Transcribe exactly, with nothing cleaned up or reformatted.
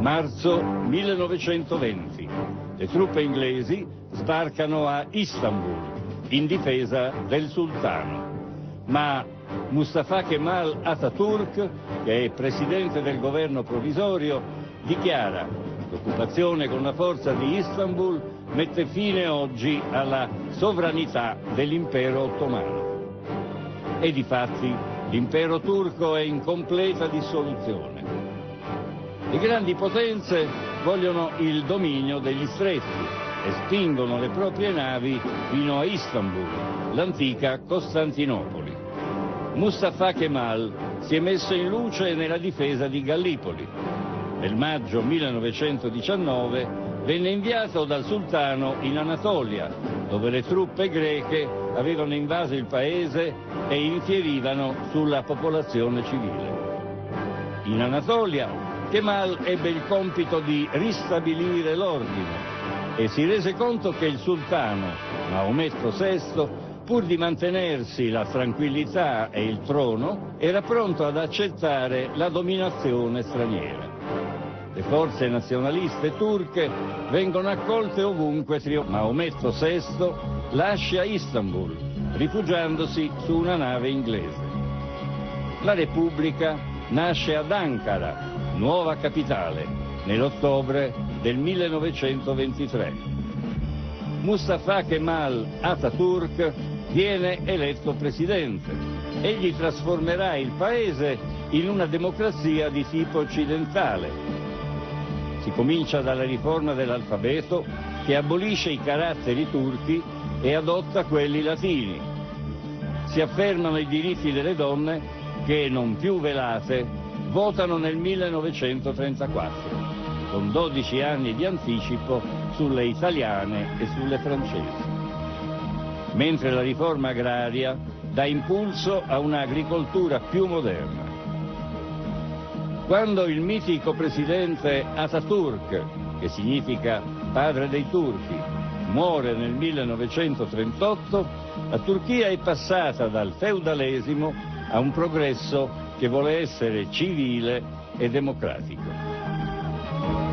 Marzo millenovecentoventi. Le truppe inglesi sbarcano a Istanbul in difesa del sultano. Ma Mustafa Kemal Atatürk, che è presidente del governo provvisorio, dichiara: l'occupazione con la forza di Istanbul mette fine oggi alla sovranità dell'impero ottomano. E difatti l'impero turco è in completa dissoluzione. Le grandi potenze vogliono il dominio degli stretti e spingono le proprie navi fino a Istanbul, l'antica Costantinopoli. Mustafa Kemal si è messo in luce nella difesa di Gallipoli. Nel maggio millenovecentodiciannove venne inviato dal sultano in Anatolia, dove le truppe greche avevano invaso il paese e infierivano sulla popolazione civile. In Anatolia Kemal ebbe il compito di ristabilire l'ordine e si rese conto che il sultano, Maometto sesto, pur di mantenersi la tranquillità e il trono, era pronto ad accettare la dominazione straniera. Le forze nazionaliste turche vengono accolte ovunque. Maometto sesto lascia Istanbul, rifugiandosi su una nave inglese. La Repubblica nasce ad Ankara, nuova capitale, nell'ottobre del millenovecentoventitré. Mustafa Kemal Atatürk viene eletto presidente. Egli trasformerà il paese in una democrazia di tipo occidentale. Si comincia dalla riforma dell'alfabeto, che abolisce i caratteri turchi e adotta quelli latini. Si affermano i diritti delle donne che, non più velate, votano nel millenovecentotrentaquattro, con dodici anni di anticipo sulle italiane e sulle francesi. Mentre la riforma agraria dà impulso a un'agricoltura più moderna. Quando il mitico presidente Atatürk, che significa padre dei turchi, muore nel millenovecentotrentotto, la Turchia è passata dal feudalesimo a un progresso che vuole essere civile e democratico.